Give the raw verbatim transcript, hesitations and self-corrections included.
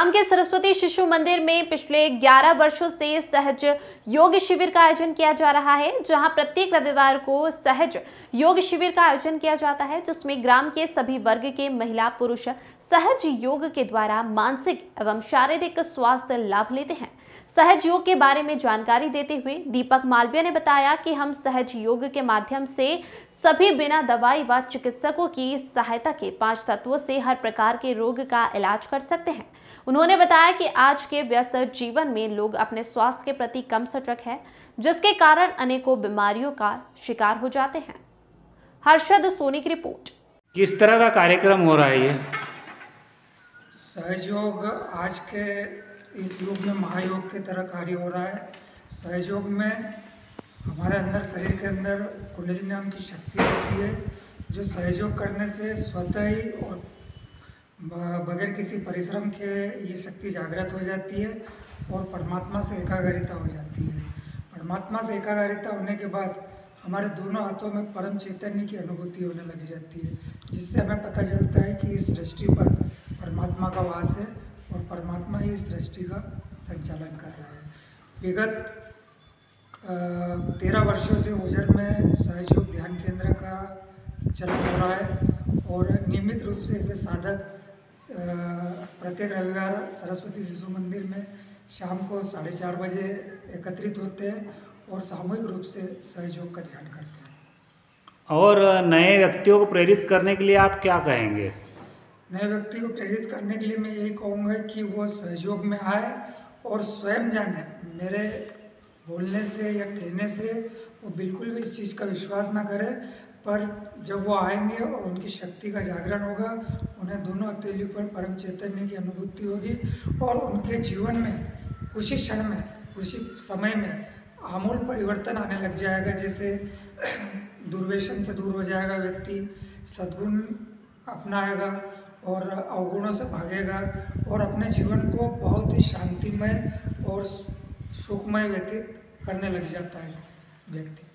ग्राम के सरस्वती शिशु मंदिर में पिछले ग्यारह वर्षों से सहज योग शिविर का आयोजन किया जा रहा है, जहां प्रत्येक रविवार को सहज योग शिविर का आयोजन किया जाता है, जिसमें ग्राम के सभी वर्ग के महिला पुरुष सहज योग के द्वारा मानसिक एवं शारीरिक स्वास्थ्य लाभ लेते हैं। सहज योग के बारे में जानकारी देते हुए दीपक मालवीय ने बताया कि हम सहज योग के माध्यम से सभी बिना दवाई व चिकित्सकों की सहायता के पांच तत्वों से हर प्रकार के रोग का इलाज कर सकते हैं। उन्होंने बताया कि आज के व्यस्त जीवन में लोग अपने स्वास्थ्य के प्रति कम सजग हैं, जिसके कारण अनेकों बीमारियों का शिकार हो जाते हैं। हर्षद सोनी की रिपोर्ट। किस तरह का कार्यक्रम हो रहा है ये? सहयोग आज के इस युग में महायोग की तरह कार्य हो रहा है। सहयोग में हमारे अंदर, शरीर के अंदर कुंडली नाम की शक्ति होती है, जो सहयोग करने से स्वतः ही और बगैर किसी परिश्रम के ये शक्ति जागृत हो जाती है और परमात्मा से एकाग्रता हो जाती है। परमात्मा से एकाग्रता होने के बाद हमारे दोनों हाथों में परम चैतन्य की अनुभूति होने लग जाती है, जिससे हमें पता चलता है कि इस सृष्टि पर परमात्मा का वास है और परमात्मा ही इस सृष्टि का संचालन कर रहा है। विगत तेरह वर्षों से ओझर में सहयोग ध्यान केंद्र का चलन हो रहा है और नियमित रूप से इसे साधक प्रत्येक रविवार सरस्वती शिशु मंदिर में शाम को साढ़े चार बजे एकत्रित होते हैं और सामूहिक रूप से सहयोग का ध्यान करते हैं। और नए व्यक्तियों को प्रेरित करने के लिए आप क्या कहेंगे? नए व्यक्ति को प्रेरित करने के लिए मैं यही कहूँगा कि वो सहयोग में आए और स्वयं जाने। मेरे बोलने से या कहने से वो बिल्कुल भी इस चीज़ का विश्वास ना करें, पर जब वो आएंगे और उनकी शक्ति का जागरण होगा, उन्हें दोनों हथेलियों पर परम चैतन्य की अनुभूति होगी और उनके जीवन में उसी क्षण में, उसी समय में आमूल परिवर्तन आने लग जाएगा। जैसे दुर्व्यसन से दूर हो जाएगा व्यक्ति, सद्गुण अपनाएगा और अवगुणों से भागेगा और अपने जीवन को बहुत ही शांतिमय और सुखमय व्यतीत करने लग जाता है व्यक्ति।